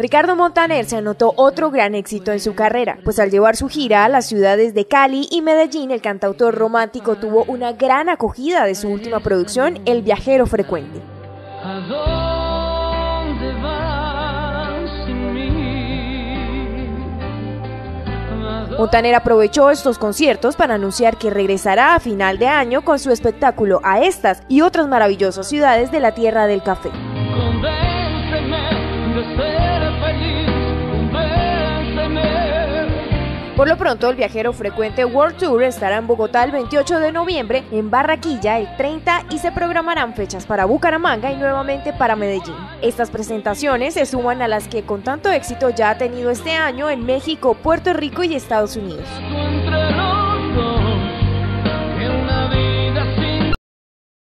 Ricardo Montaner se anotó otro gran éxito en su carrera, pues al llevar su gira a las ciudades de Cali y Medellín, el cantautor romántico tuvo una gran acogida de su última producción, El Viajero Frecuente. Montaner aprovechó estos conciertos para anunciar que regresará a final de año con su espectáculo a estas y otras maravillosas ciudades de la tierra del café. Por lo pronto, el Viajero Frecuente World Tour estará en Bogotá el 28 de noviembre, en Barranquilla el 30 y se programarán fechas para Bucaramanga y nuevamente para Medellín. Estas presentaciones se suman a las que con tanto éxito ya ha tenido este año en México, Puerto Rico y Estados Unidos.